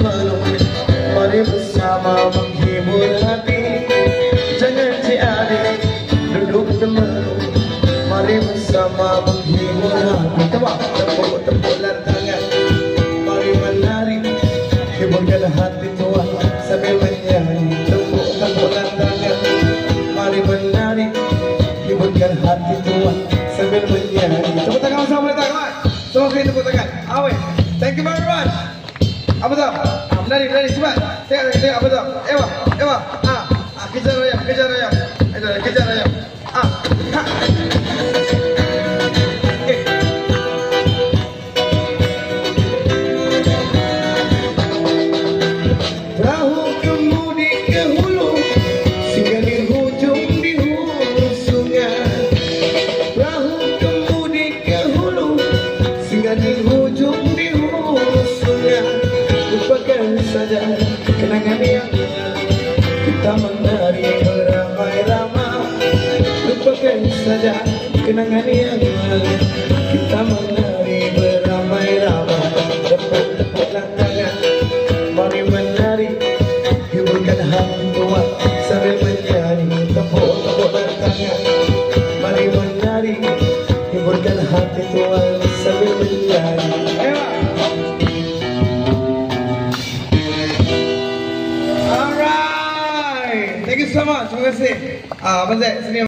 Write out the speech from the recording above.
meluk. Mari bersama menghibur hati. Jangan adik duduk temeluk. Mari bersama menghibur hati. Tepuk lantangan. Mari menari, hiburkan hati tuan sambil menyanyi. Tepuk lantangan. Mari menari, hiburkan hati tuan sambil menyanyi. Tepuk tangan bersama, boleh tangan. Semua kali tepuk tangan. Awe, thank you very much. Apa tu? Menari cepat. Tengok apa tu? Ewa. Kejar ayam. Kejar ayam. Perahu kemudi ke hulu, singgah di hujung di hulu sungai. Perahu kemudi ke hulu, singgah di hujung di hulu sungai. Lupakan saja kenangan yang kita menari beramai-ramai. Lupakan saja kenangan yang kita menari beramai-ramai. Tepuk lantangan. Mari menari, hiburkan hati tuan sambil menyanyi. Tepuk lantangan. Mari menari, hiburkan hati tuan sambil menyanyi. Alright, thank you so much. Terima kasih. Abang Zaid, sini.